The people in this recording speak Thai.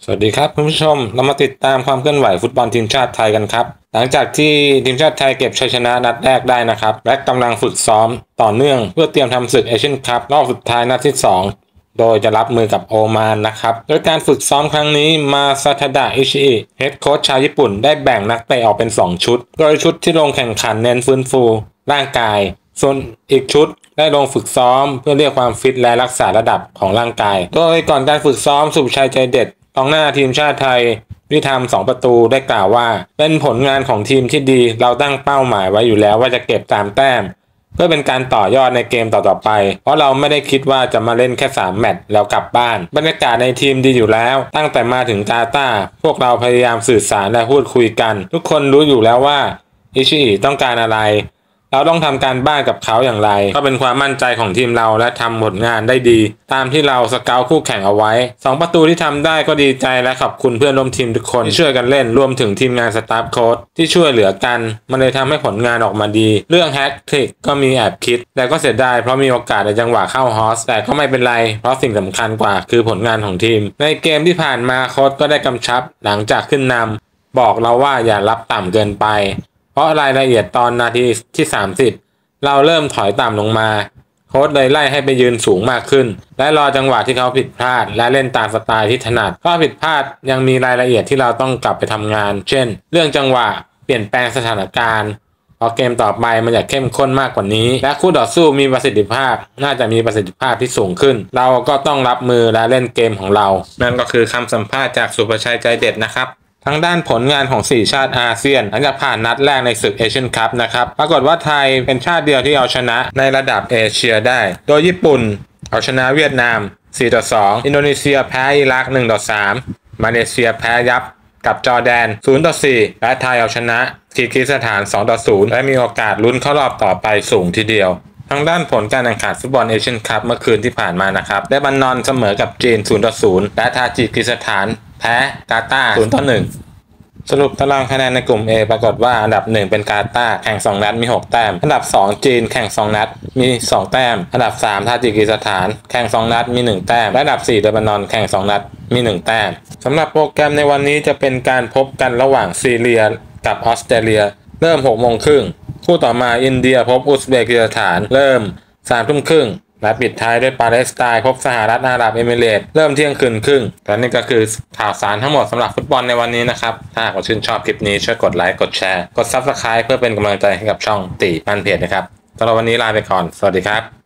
สวัสดีครับคุณผู้ชมเรามาติดตามความเคลื่อนไหวฟุตบอลทีมชาติไทยกันครับหลังจากที่ทีมชาติไทยเก็บชัยชนะนัดแรกได้นะครับและกำลังฝึกซ้อมต่อเนื่องเพื่อเตรียมทำศึกเอเชียนคัพรอบสุดท้ายนัดที่2โดยจะรับมือกับโอมานนะครับโดยการฝึกซ้อมครั้งนี้มาซาทาดะอิชิอิเฮดโค้ชชาวญี่ปุ่นได้แบ่งนักเตะออกเป็น2ชุดโดยชุดที่ลงแข่งขันเน้นฟื้นฟูร่างกายส่วนอีกชุดได้ลงฝึกซ้อมเพื่อเรียกความฟิตและรักษาระดับของร่างกายโดยก่อนการฝึกซ้อมสุภชัยใจเด็ดกองหน้าทีมชาติไทยที่ทำ2 ประตูได้กล่าวว่าเป็นผลงานของทีมที่ดีเราตั้งเป้าหมายไว้อยู่แล้วว่าจะเก็บ3 แต้มเพื่อเป็นการต่อยอดในเกมต่อๆไปเพราะเราไม่ได้คิดว่าจะมาเล่นแค่3 แมตช์แล้วกลับบ้านบรรยากาศในทีมดีอยู่แล้วตั้งแต่มาถึงกาตาร์พวกเราพยายามสื่อสารและพูดคุยกันทุกคนรู้อยู่แล้วว่าอิชิอิต้องการอะไรเราต้องทำการบ้านกับเขาอย่างไรก็เป็นความมั่นใจของทีมเราและทำผลงานได้ดีตามที่เราสเกาต์คู่แข่งเอาไว้2 ประตูที่ทำได้ก็ดีใจและขอบคุณเพื่อนร่วมทีมทุกคนที่ช่วยกันเล่นรวมถึงทีมงานสตาฟโค้ชที่ช่วยเหลือกันมันเลยทำให้ผลงานออกมาดีเรื่องแฮตทริกก็มีแอบคิดแต่ก็เสียดายเพราะมีโอกาสในจังหวะเข้าฮอสแต่ก็ไม่เป็นไรเพราะสิ่งสำคัญกว่าคือผลงานของทีมในเกมที่ผ่านมาโค้ชก็ได้กำชับหลังจากขึ้นนำบอกเราว่าอย่ารับต่ำเกินไปเพราะรายละเอียดตอนนาทีที่30เราเริ่มถอยต่ำลงมาโค้ชเลยไล่ให้ไปยืนสูงมากขึ้นและรอจังหวะที่เขาผิดพลาดและเล่นตามสไตล์ที่ถนัดข้อผิดพลาดยังมีรายละเอียดที่เราต้องกลับไปทำงานเช่นเรื่องจังหวะเปลี่ยนแปลงสถานการณ์พอเกมต่อไปมันจะเข้มข้นมากกว่านี้และคู่ต่อสู้มีประสิทธิภาพน่าจะมีประสิทธิภาพที่สูงขึ้นเราก็ต้องรับมือและเล่นเกมของเรานั่นก็คือคำสัมภาษณ์จากสุภชัยใจเด็ดนะครับทางด้านผลงานของ4 ชาติอาเซียนหลังจากผ่านนัดแรกในศึกเอเชียนคัพนะครับปรากฏว่าไทยเป็นชาติเดียวที่เอาชนะในระดับเอเชียได้โดยญี่ปุ่นเอาชนะเวียดนาม4-2อินโดนีเซียแพ้อิรัก1-3มาเลเซียแพ้ยับกับจอร์แดน0-4และไทยเอาชนะคีร์กิสถาน2-0และมีโอกาสลุ้นเข้ารอบต่อไปสูงทีเดียวทางด้านผลการแข่งขันฟุตบอลเอเชียนคัพเมื่อคืนที่ผ่านมานะครับเลบานอนเสมอกับจีน0-0และทาจิกิสถานแพ้กาตาร์0-1สรุปตารางคะแนนในกลุ่ม A ปรากฏว่าอันดับ1เป็นกาตาร์แข่ง2 นัดมี6 แต้มอันดับ2จีนแข่ง2 นัดมี2 แต้มอันดับ3ทาจิกิสถานแข่ง2 นัดมี1 แต้มและอันดับ4เลบานอนแข่ง2 นัดมี1 แต้มสำหรับโปรแกรมในวันนี้จะเป็นการพบกันระหว่างซีเรียกับออสเตรเลียเริ่ม 18:30 คู่ต่อมาอินเดียพบอุซเบกิสถานเริ่ม 15:30และปิดท้ายด้วยปาเลสไตน์พบสหรัฐอาหรับเอมิเรตส์เริ่มเที่ยงคืนครึ่งและนี่ก็คือข่าวสารทั้งหมดสำหรับฟุตบอลในวันนี้นะครับถ้าหากว่าชื่นชอบคลิปนี้ช่วยกดไลค์กดแชร์กด Subscribe เพื่อเป็นกำลังใจให้กับช่องตีมันเพจนะครับสำหรับวันนี้ลาไปก่อนสวัสดีครับ